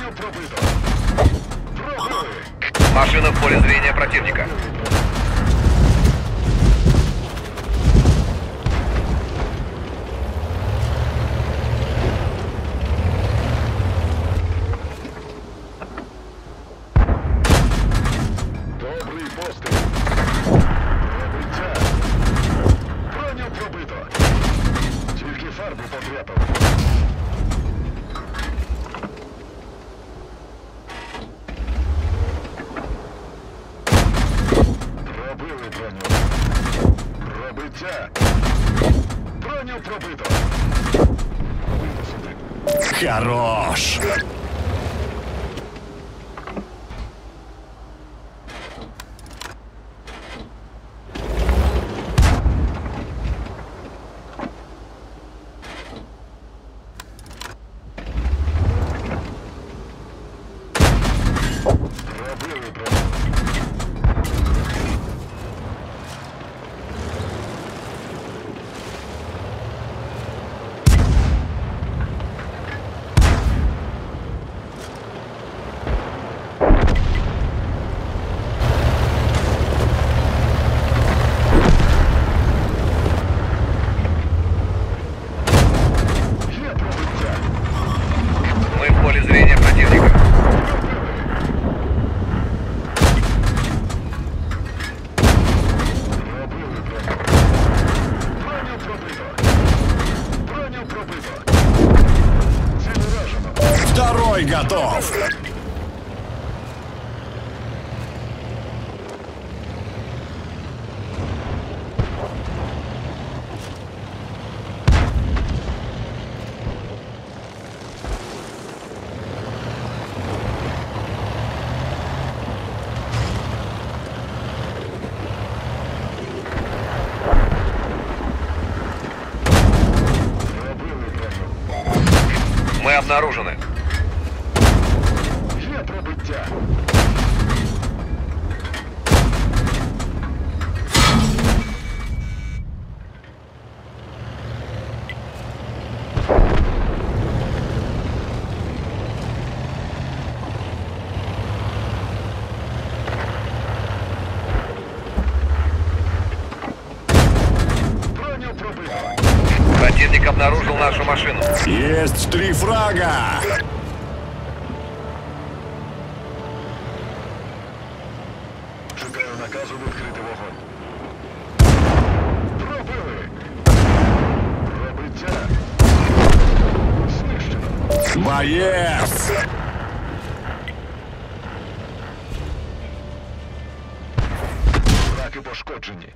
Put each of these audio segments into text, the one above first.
Броню пробито. Пробили. Машина в поле зрения противника. Добрий постріл. Пробиття. Броню пробито. Тільки фарбу подряпав. Пробили броню. Пробиття. Броню пробито. Вийди сюди. Хорош! Пробили броню. Є пробиття. Мы в поле зрения противника. Пробили броню. Броню пробито. Броню пробито. Ціль уражено. Второй готов! Пробили броню. Мы обнаружены. Є пробиття. Броню пробито. Противник обнаружил нашу машину. Есть 3 фрага! Чекаю наказу відкрити вогонь. Пробили. Пробиття. Знищено. Боец! Раки пошкоджені.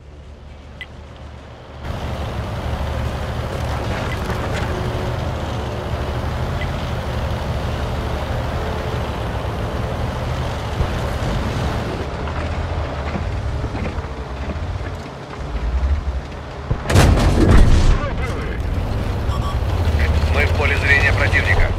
Пробили. Мы в поле зрения противника.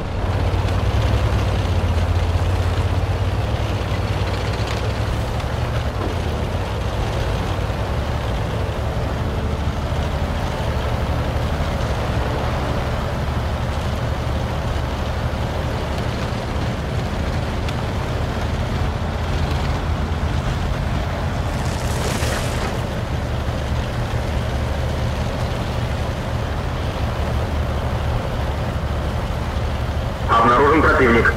Обнаружен противник.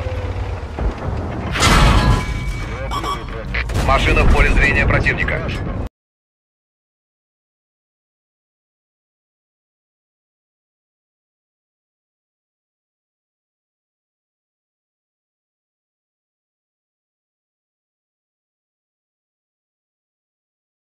Пробили броню. Машина в поле зрения противника. Уражено.